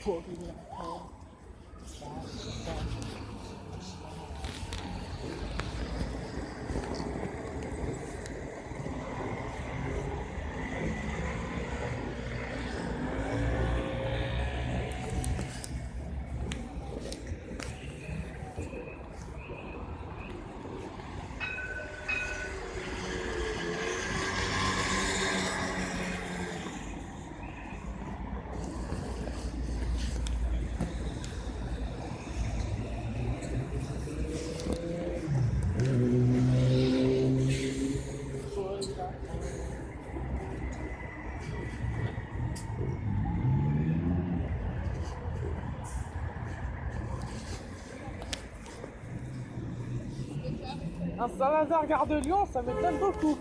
Un Saint-Lazare Gare de Lyon, ça m'étonne beaucoup.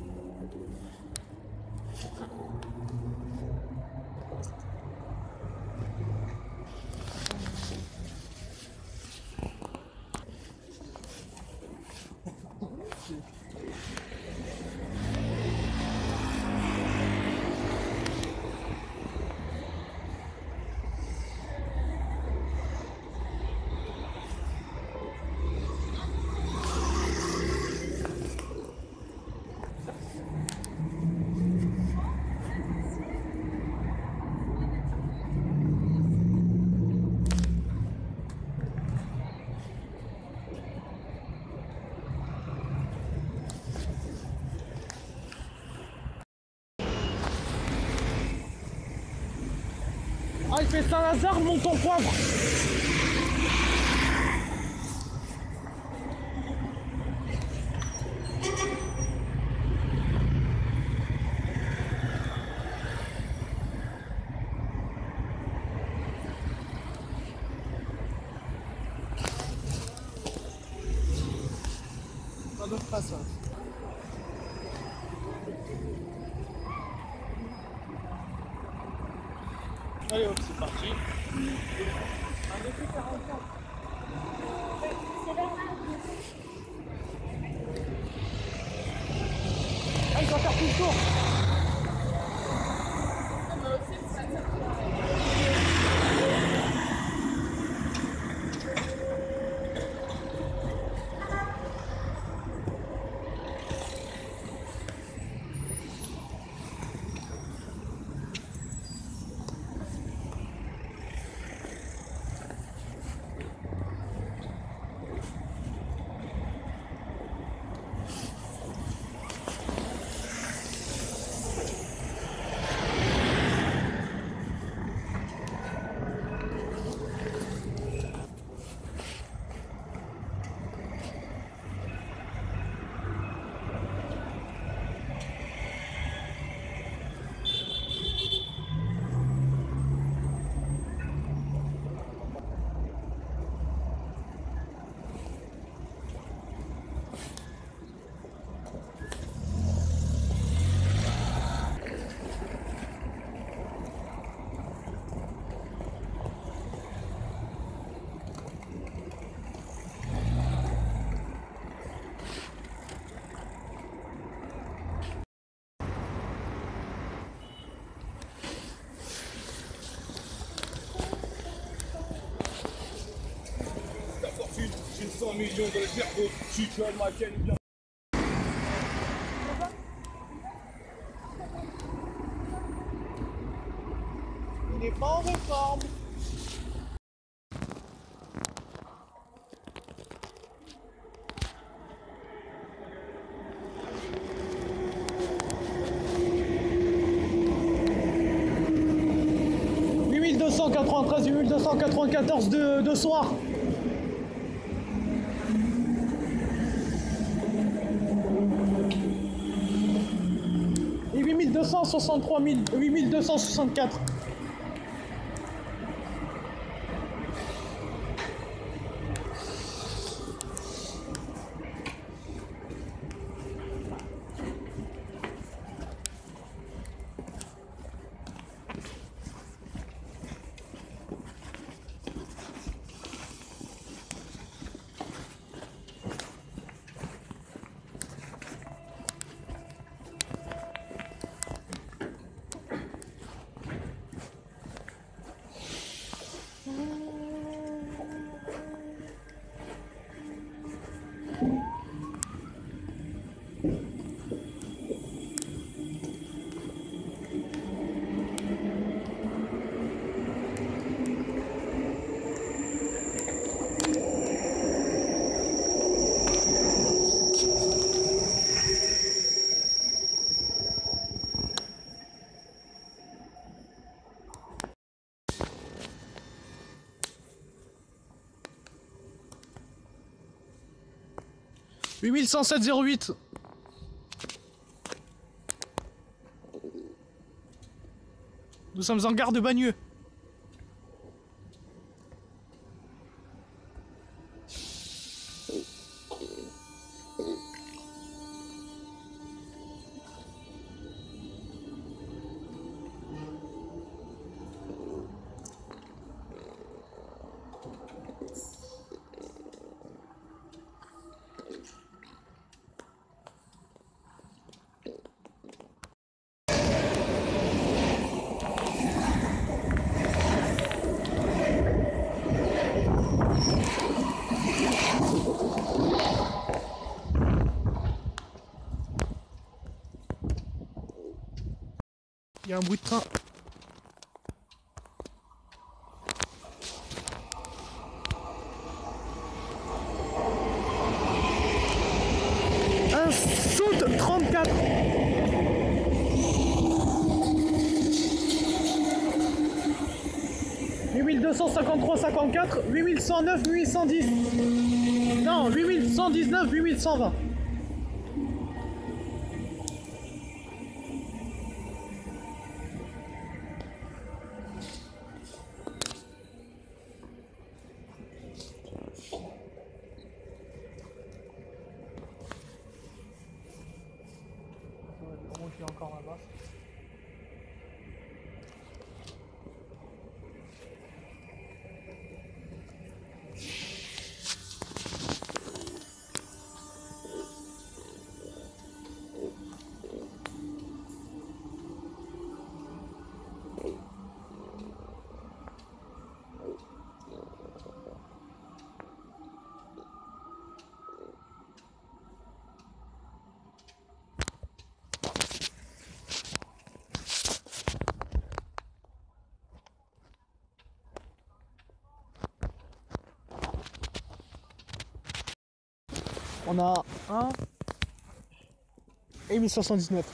Ah, il fait Saint-Lazare, monte en poivre. Pas d'autre passage. Allez hop, c'est parti. Un effet 44. Ah, il va faire tout le tour. J'ai 100 millions dans le cerveau, je suis comme ma canne bien. Il n'est pas en réforme. ...8293, 8294 de soir. Et 8263 8264. 8107,08. Nous sommes en gare de Bagneux. Il y a un bruit de train. Un Soud 34. « 8253-54, 8109, 8110. Non, 8119, 8120. Je suis encore là-bas. On a un et 1079.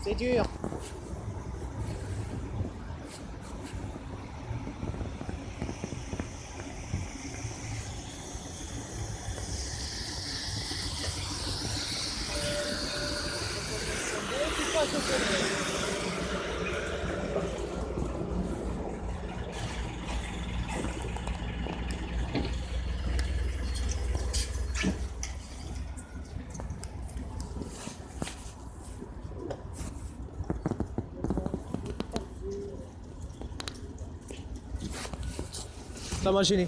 C'est dur. Ça m'a gêné.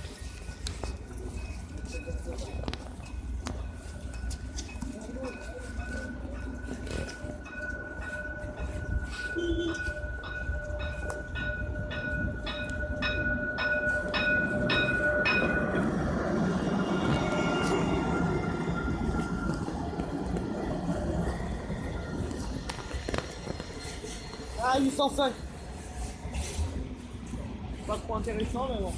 Ah, 805. Pas trop intéressant, mais bon.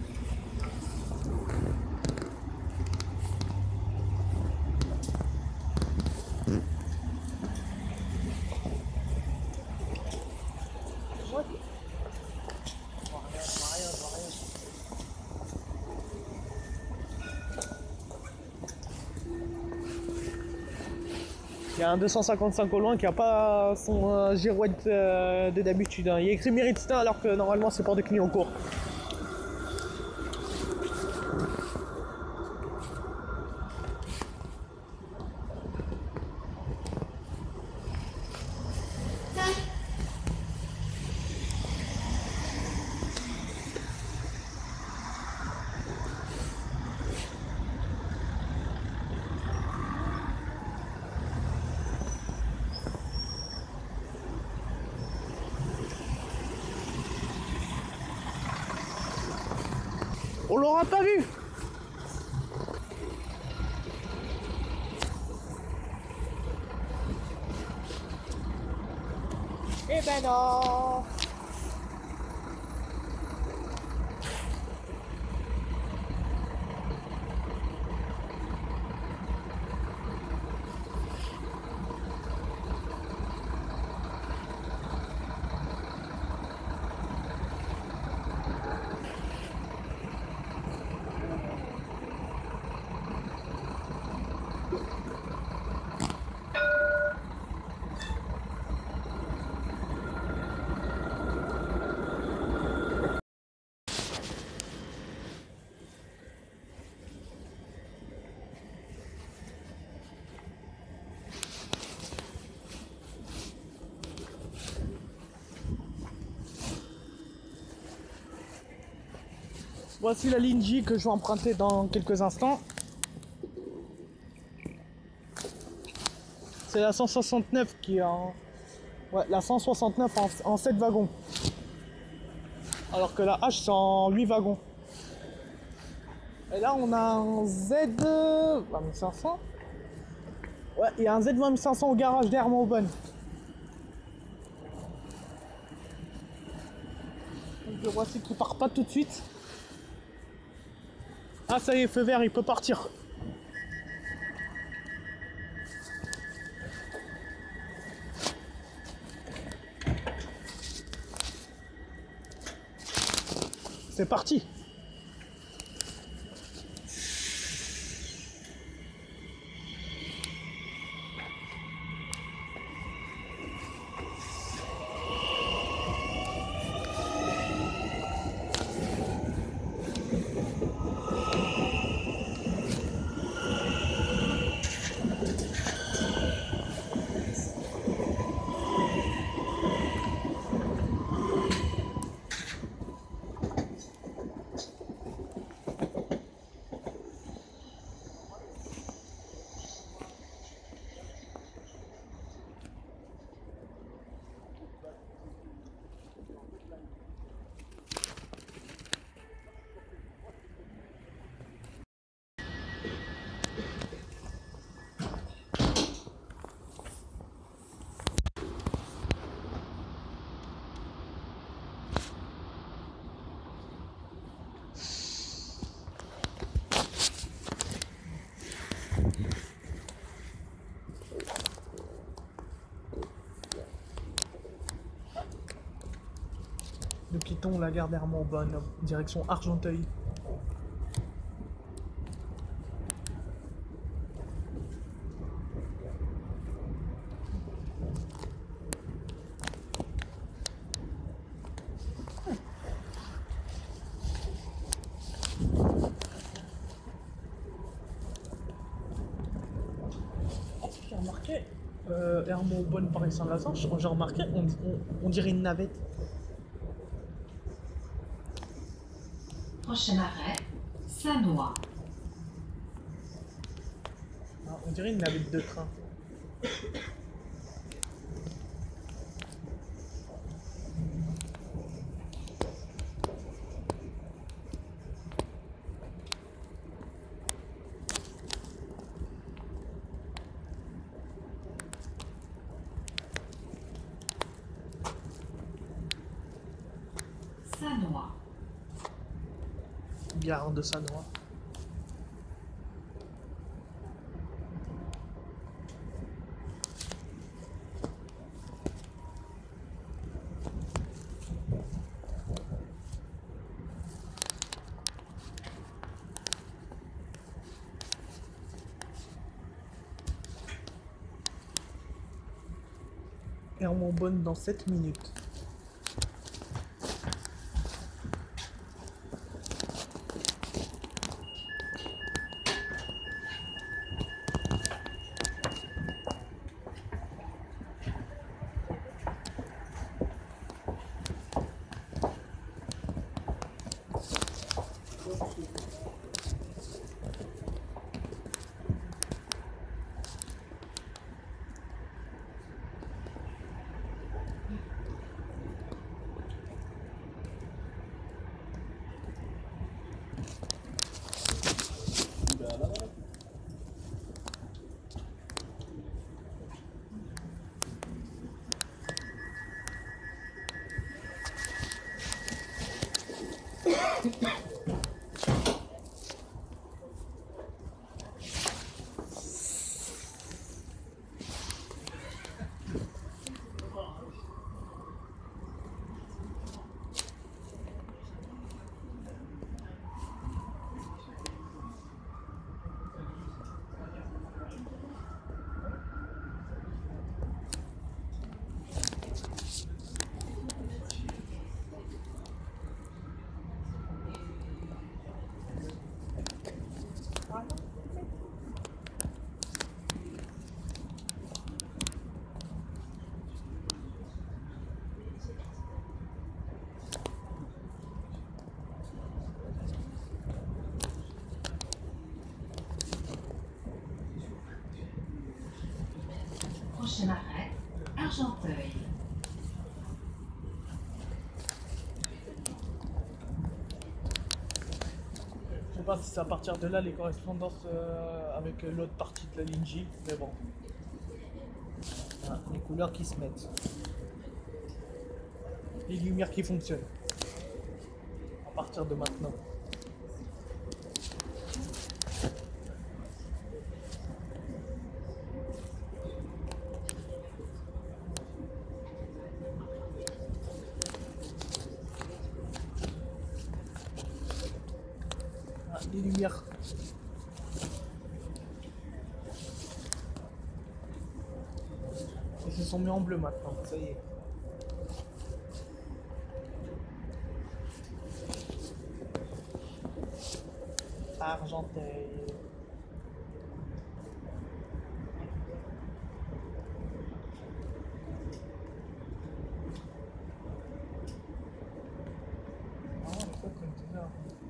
Il y a un 255 au loin qui a pas son girouette de d'habitude. Hein. Il y a écrit Méridien alors que normalement c'est pour des clients courts. On l'aura pas vu. Eh ben non. Voici la ligne J que je vais emprunter dans quelques instants. C'est la 169 qui est en... Ouais, la 169 en 7 wagons. Alors que la H c'est en 8 wagons. Et là on a un Z 20500. Ouais, il y a un Z 20500 au garage d'Hermann Aubonne. Donc le voici qui part pas tout de suite. Ah ça y est, feu vert, il peut partir. C'est parti. quittons la gare d'Hermont-Bonne, direction Argenteuil. J'ai remarqué, Hermont-Bonne, Paris-Saint-Lazare, j'ai remarqué, on dirait une navette. Prochain arrêt, Sannois. Ah, on dirait une navette de train. Sannois. Gare de Sannois. Hermont-Bonne dans 7 minutes. Prochain arrêt, Argenteuil. Je sais pas si c'est à partir de là les correspondances avec l'autre partie de la ligne J, mais bon. Voilà, les couleurs qui se mettent. Les lumières qui fonctionnent. À partir de maintenant. Ah, les lumières. Ils se sont mis en bleu maintenant, ça y est. Argenteuil. Ah, c'est quoi comme bizarre.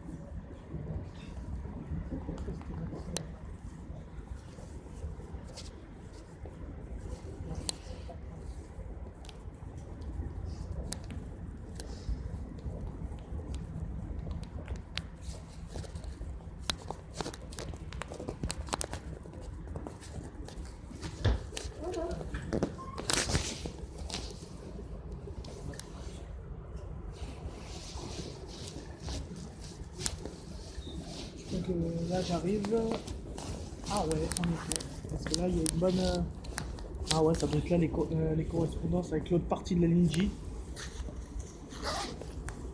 Donc là j'arrive. Ah ouais, en effet. Parce que là il y a une bonne. Ah ouais, ça doit être là les correspondances avec l'autre partie de la ligne J.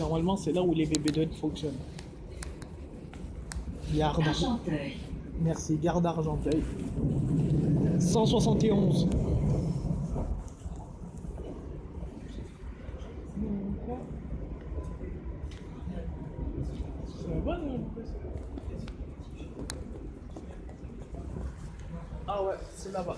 Normalement, c'est là où les VB2 fonctionnent. Garde. Argenteuil. Merci, garde Argenteuil. 171. C'est bon, ah ouais, c'est là-bas.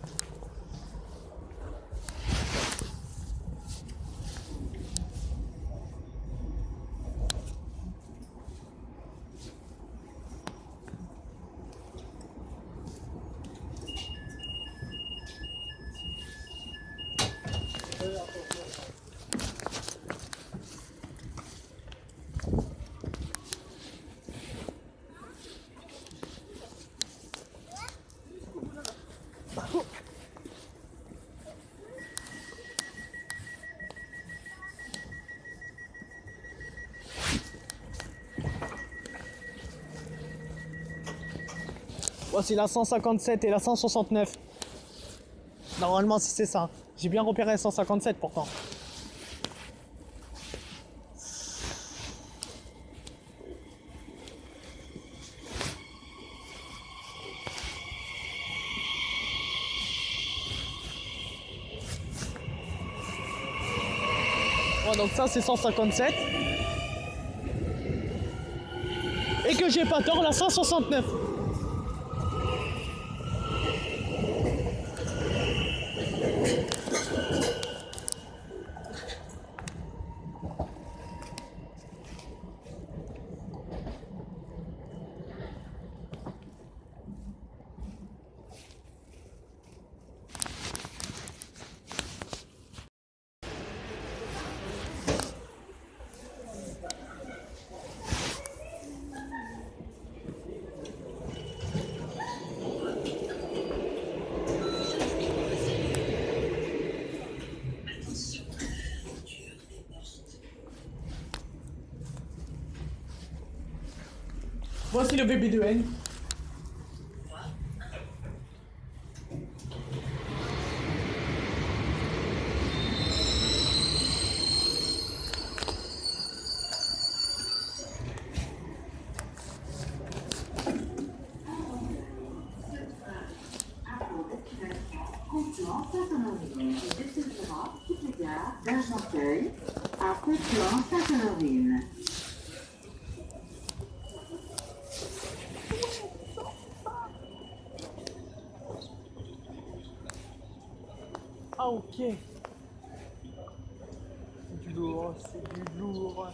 Voici la 157 et la 169. Normalement, c'est ça. J'ai bien repéré la 157 pourtant. Ouais, donc ça c'est 157. Et que j'ai pas tort, la 169. Voici le VB2N. Conflans Saint-Honorine et desservira toutes les gares d'Argenteuil à Conflans Saint-Honorine. Ah ok. C'est du lourd, c'est du lourd.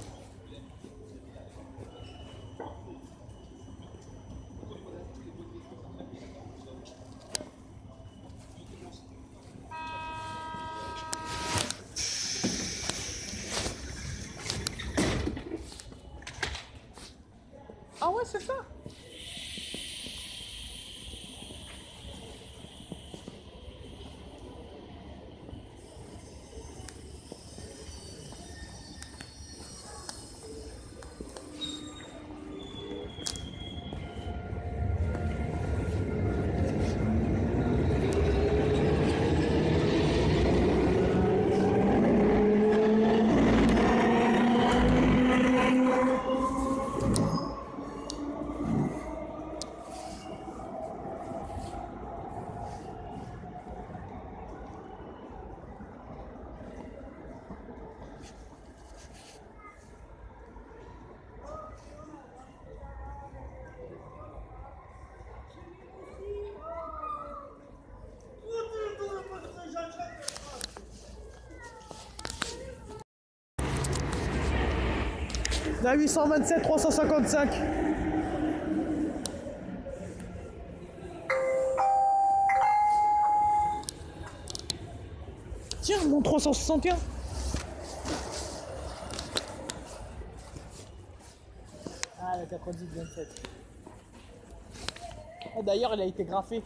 Ah ouais, c'est ça. La 827 355. Tiens, mon 361. Ah, la 90 27. Ah, d'ailleurs, elle a été graffée.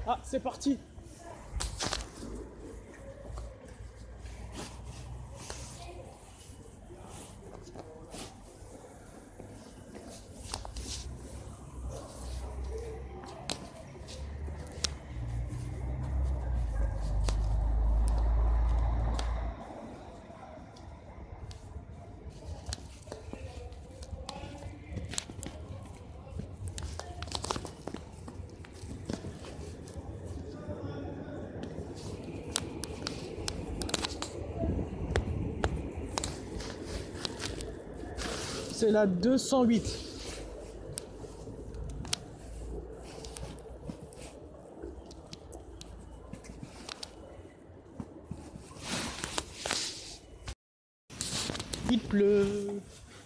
Ah, c'est parti. C'est la 208. Il pleut.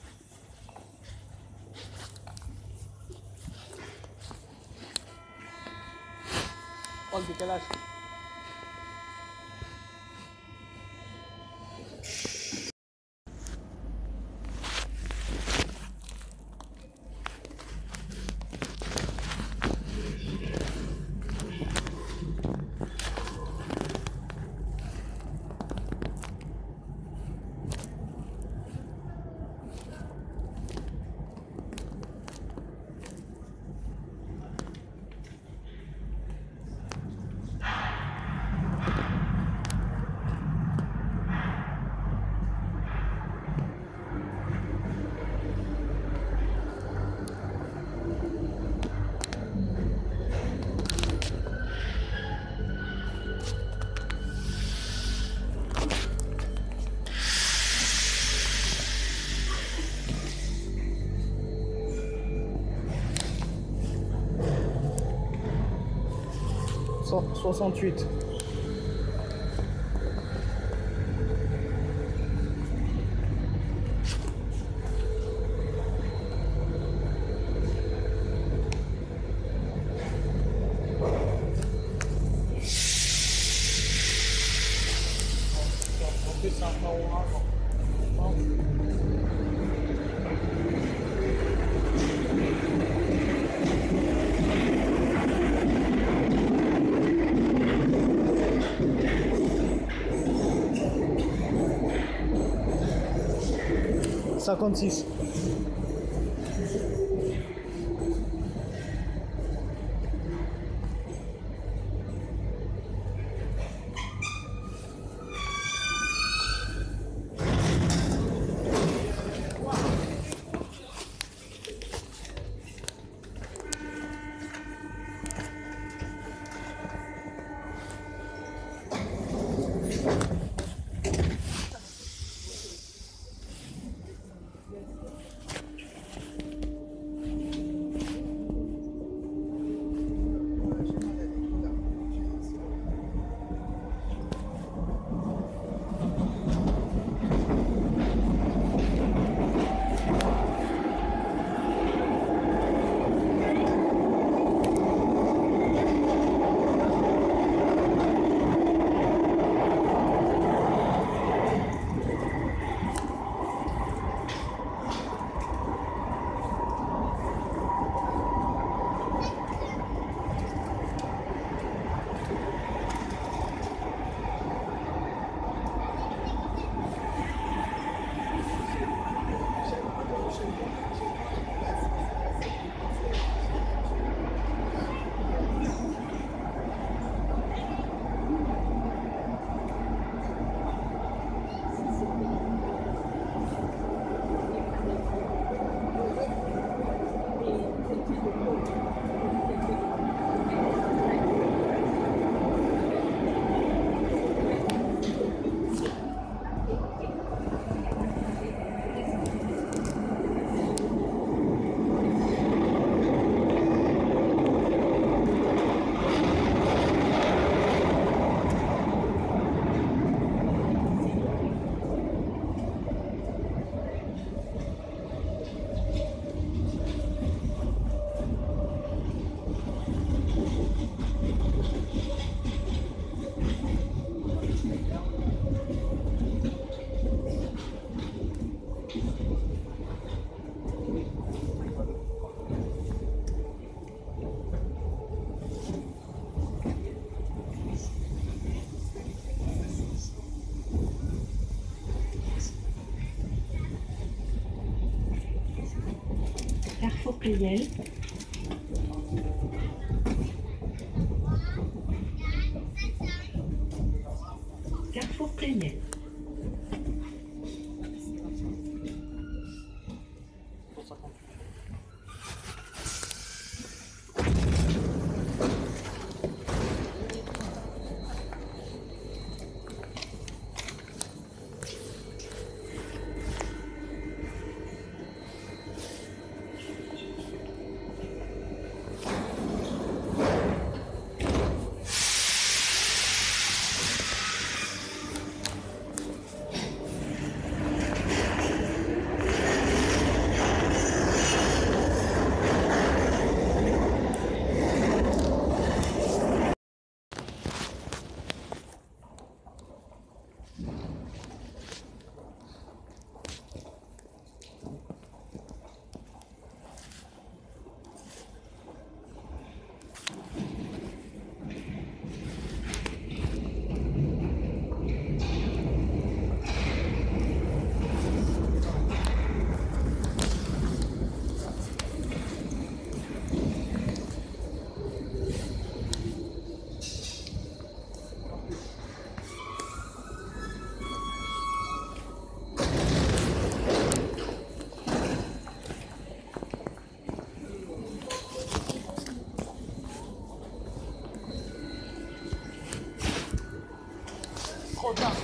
Oh, le décalage. So- 68. En plus, c'est un plan orange. « 56. Pleyel. Carrefour Pleyel. Trop tard.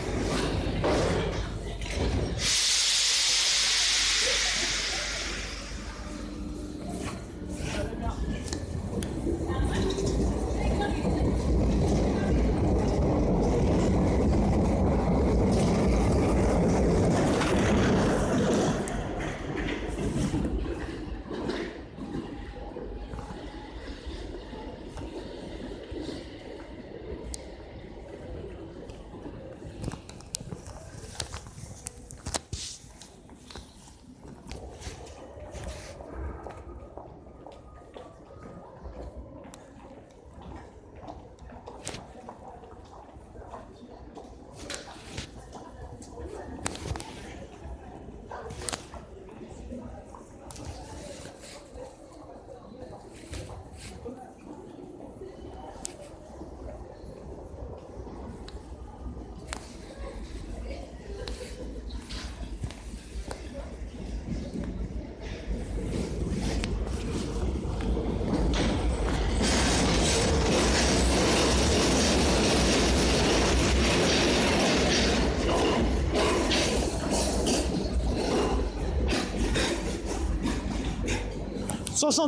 « 68 »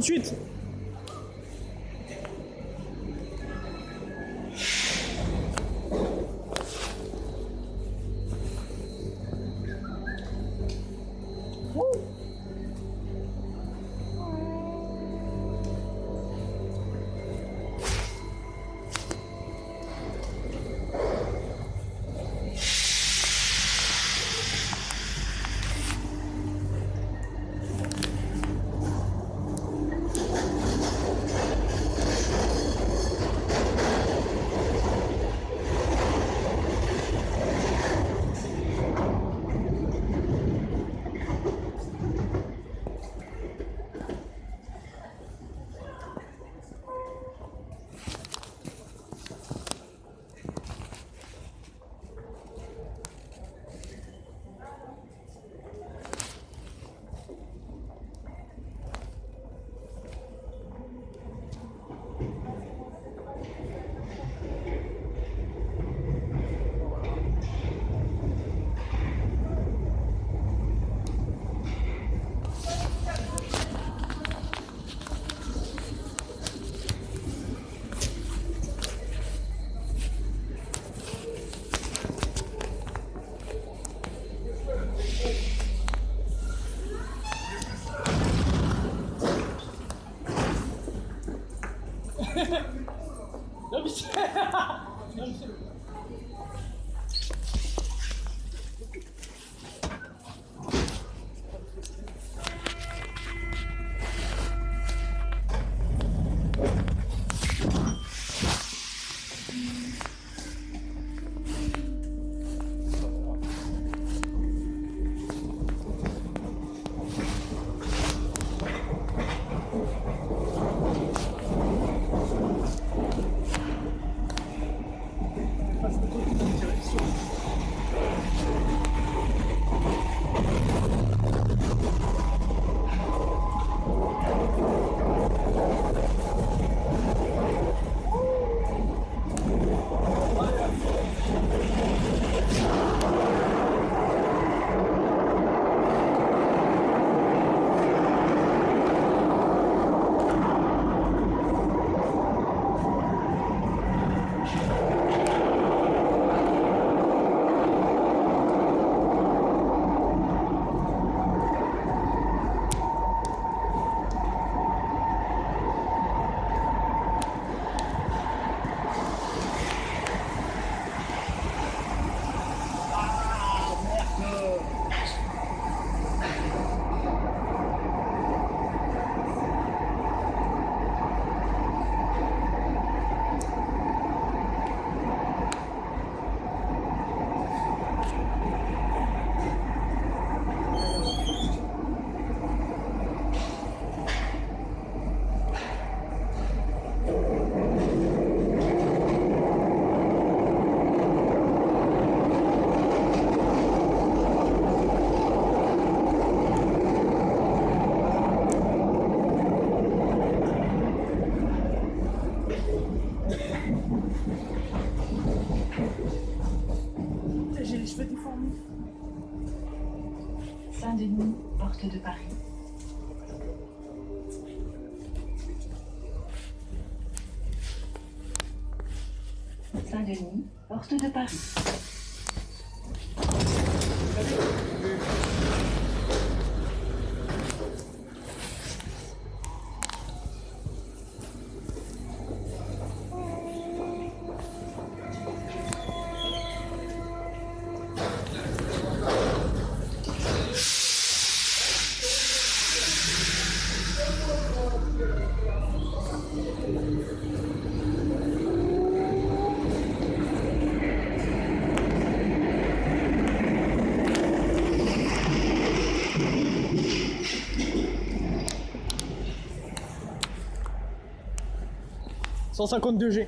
Non, mais c'est... Non, mais c'est... Saint-Denis, porte de Paris. Saint-Denis, porte de Paris. « 152G.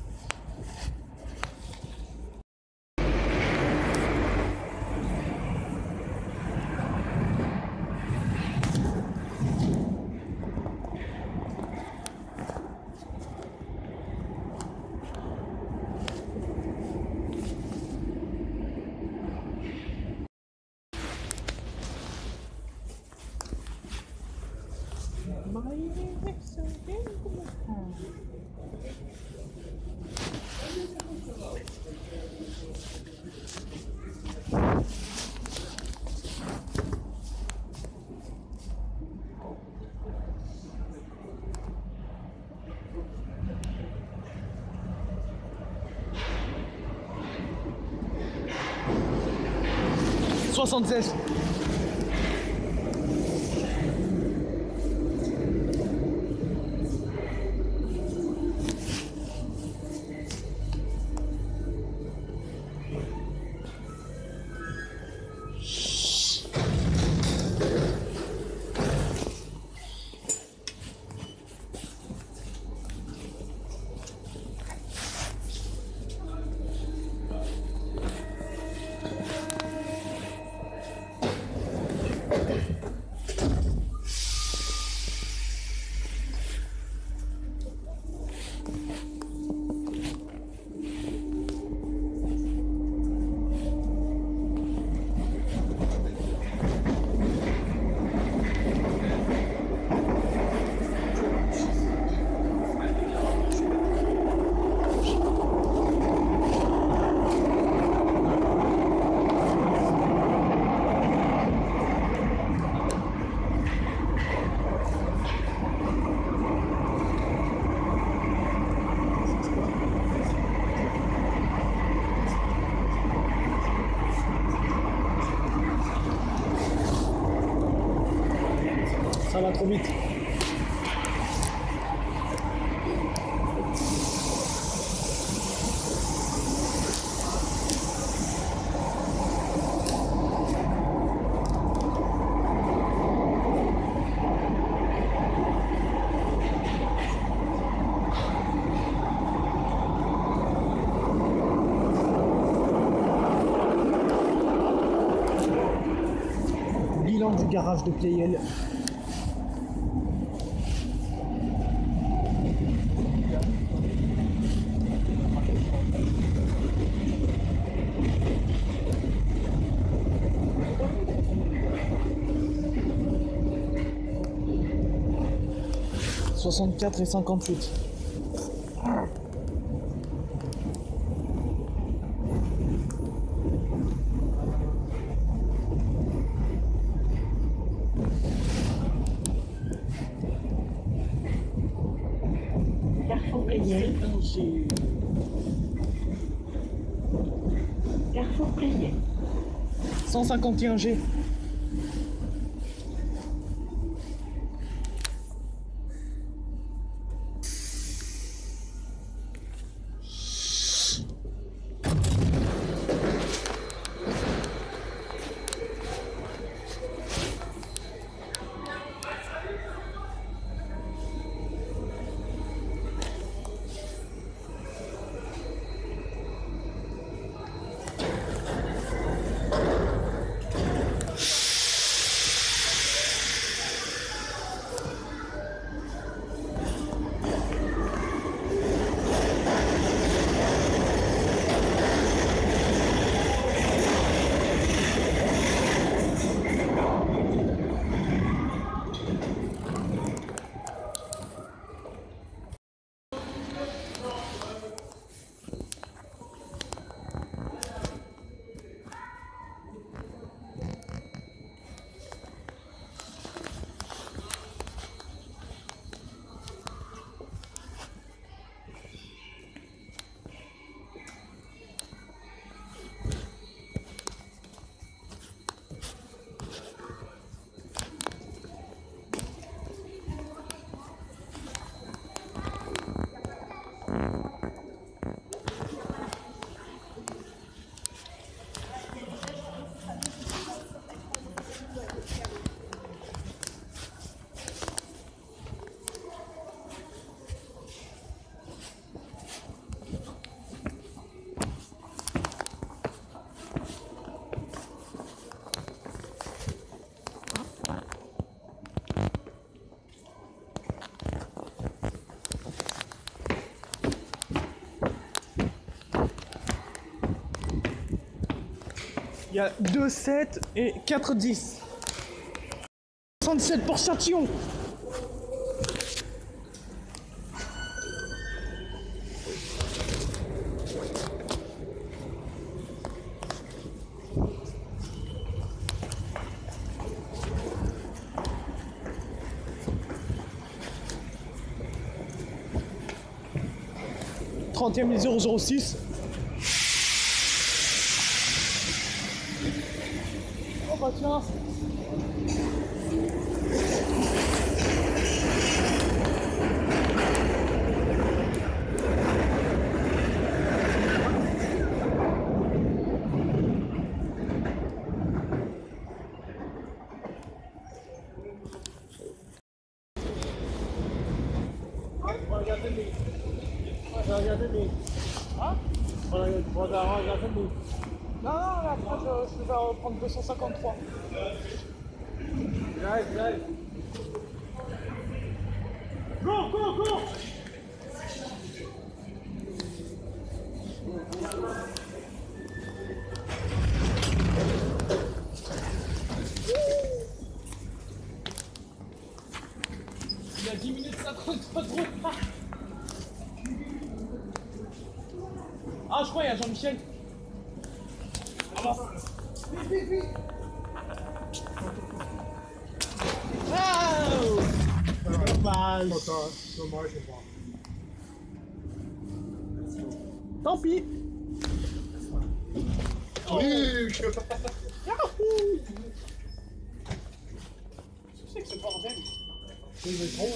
« 76. » Ça va trop vite. Bilan du garage de Pleyel. « 64 et 58. » Carrefour Pleyel. Carrefour Pleyel. 151G. Il y a 2 7 et 4 10. 67 pour Châtillon. Trentième 006. Oh bah tiens. Non, là, je vais reprendre 253. Drive. Go! Il y a 10 minutes 53 de retard. Ah, je crois qu'il y a Jean-Michel. Avance. Vite. Oh, dommage. Dommage, je vois. Tant pis. Oui, Yahoo! Qu'est-ce que c'est que ce bordel? c'est le métro.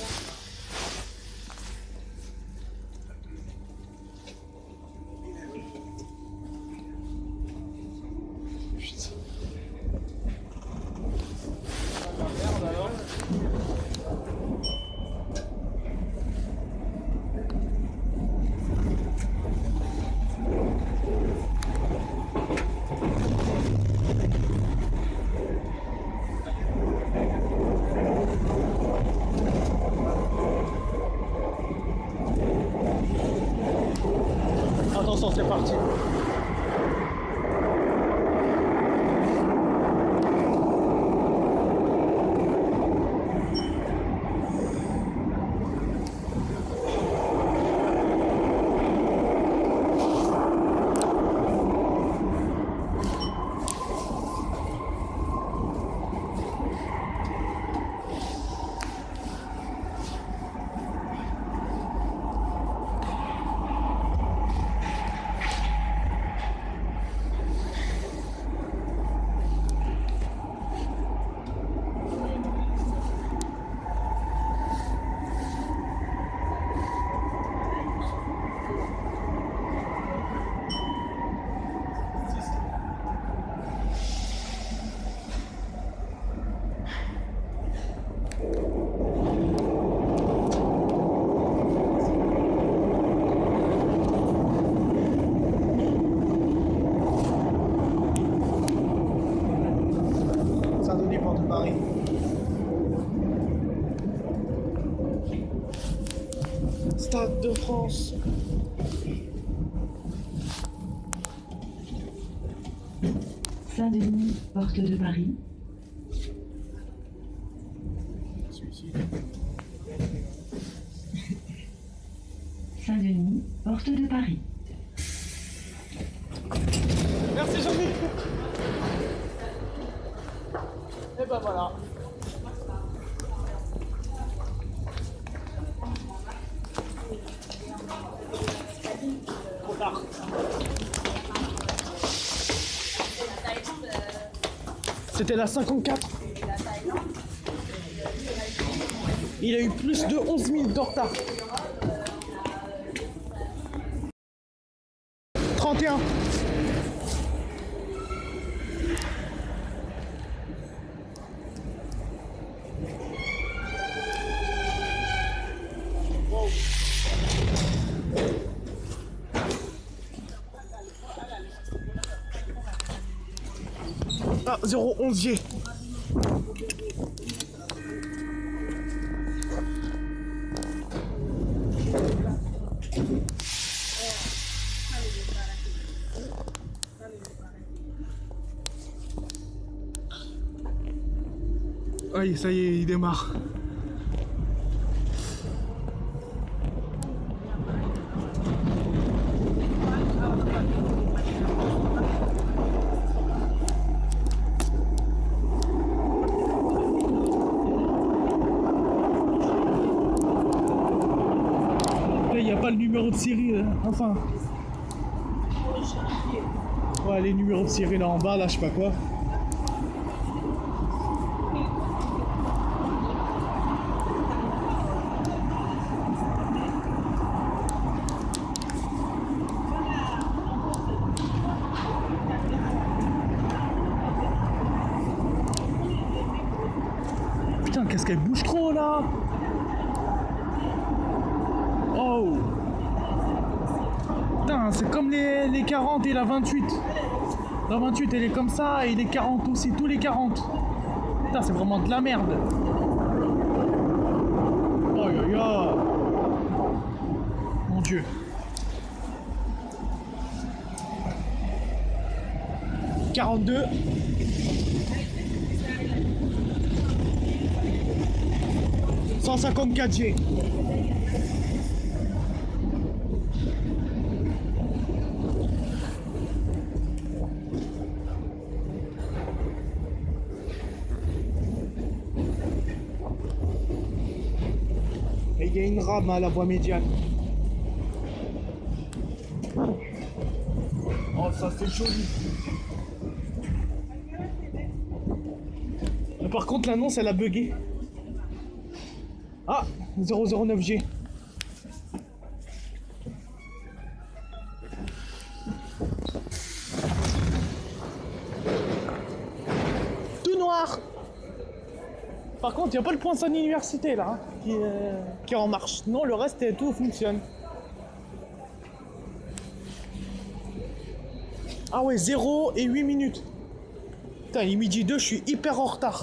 Attention, c'est parti. Stade de France. Saint-Denis, porte de Paris. Saint-Denis, porte de Paris. Merci Jean-Mi. Et ben voilà. Trop tard. C'était la 54. Il a eu plus de 11 minutes de retard. 31. Ah, 011 G. Aïe, ça y est, il démarre. Là, il n'y a pas le numéro de série, enfin. Ouais, les numéros de série là en bas, là, je sais pas quoi. Putain, qu'est-ce qu'elle bouge trop là! Oh! Putain, c'est comme les 40 et la 28. La 28 elle est comme ça et les 40 aussi, tous les 40. Putain, c'est vraiment de la merde. Oh yo yo. Mon Dieu. 42. « 154 G. Et il y a une rame à la voie médiane. Oh, ça c'est joli. Mais par contre, l'annonce elle a bugué. Ah, 009G. Tout noir. Par contre, il n'y a pas le point Sun Université là, hein, qui est en marche. Non, le reste, tout fonctionne. Ah ouais, 0 et 8 minutes. Putain, il est midi 2, je suis hyper en retard.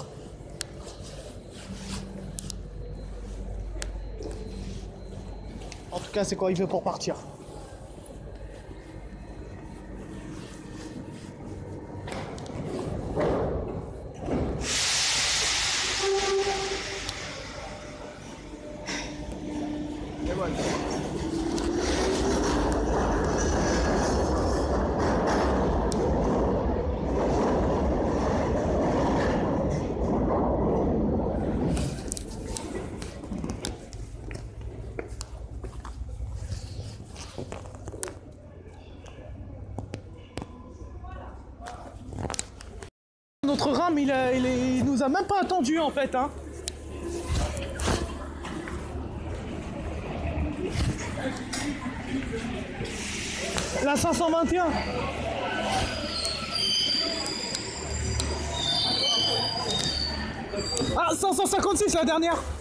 En tout cas, c'est quoi il veut pour partir. Et voilà. Notre rame, il nous a même pas attendu en fait, hein. La 521. Ah, 556 la dernière.